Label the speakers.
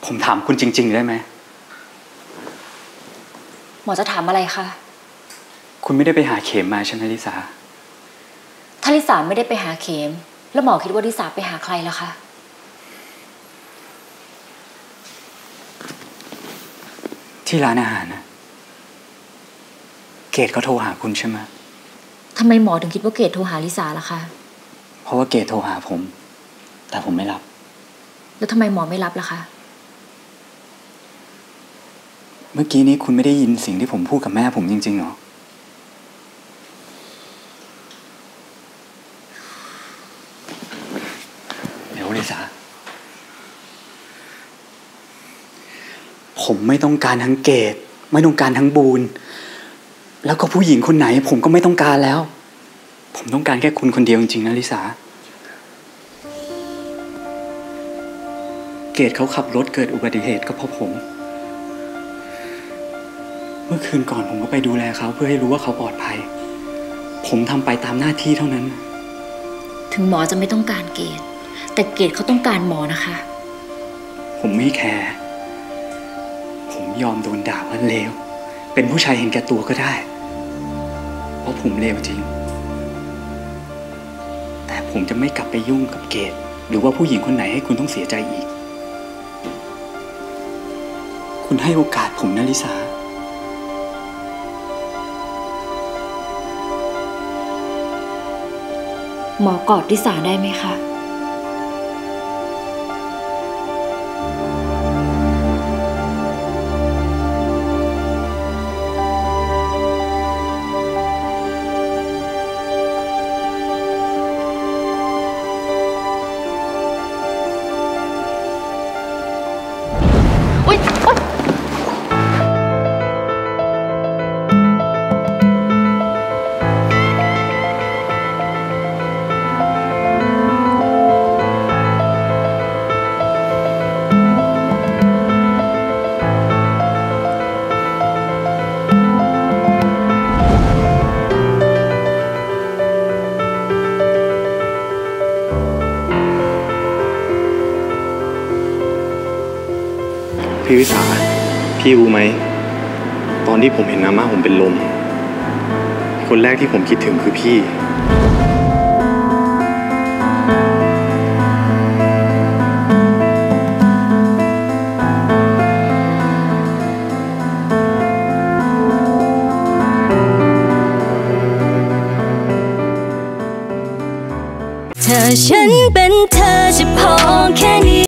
Speaker 1: ผมถามคุณจริงๆได้ไหม
Speaker 2: หมอจะถามอะไรคะ
Speaker 1: คุณไม่ได้ไปหาเข็มมาใช่ไหมลิสา
Speaker 2: ถ้าลิสาไม่ได้ไปหาเข็มแล้วหมอคิดว่าลิสาไปหาใครล่ะคะ
Speaker 1: ที่ร้านอาหารนะเกดเขาโทรหาคุณใช่ไหม
Speaker 2: ทำไมหมอถึงคิดว่าเกดโทรหาลิสาล่ะคะ
Speaker 1: เพราะว่าเกดโทรหาผมแต่ผมไม่รับ
Speaker 2: แล้วทำไมหมอไม่รับล่ะคะ
Speaker 1: เมื่อกี้นี้คุณไม่ได้ยินสิ่งที่ผมพูดกับแม่ผมจริงๆหรอเดี๋ยวลิสาผมไม่ต้องการทั้งเกดไม่ต้องการทั้งบูนแล้วก็ผู้หญิงคนไหนผมก็ไม่ต้องการแล้วผมต้องการแค่คุณคนเดียวจริงๆนะลิสาเกดเขาขับรถเกิดอุบัติเหตุก็เพราะผมเมื่อคืนก่อนผมก็ไปดูแลเขาเพื่อให้รู้ว่าเขาปลอดภัยผมทำไปตามหน้าที่เท่านั้น
Speaker 2: ถึงหมอจะไม่ต้องการเกดแต่เกดเขาต้องการหมอนะคะ
Speaker 1: ผมไม่แคร์ผมยอมโดนด่าว่าเลวเป็นผู้ชายเห็นแก่ตัวก็ได้เพราะผมเลวจริงแต่ผมจะไม่กลับไปยุ่งกับเกดหรือว่าผู้หญิงคนไหนให้คุณต้องเสียใจอีกคุณให้โอกาสผมนะลิสา
Speaker 2: หมอกอดลิสาได้ไหมคะ
Speaker 3: พี่วิสาพี่รู้ไหมตอนที่ผมเห็นอาม่าผมเป็นลมคนแรกที่ผมคิดถึงคือพี่
Speaker 4: ถ้าฉันเป็นเธอจะพอแค่นี้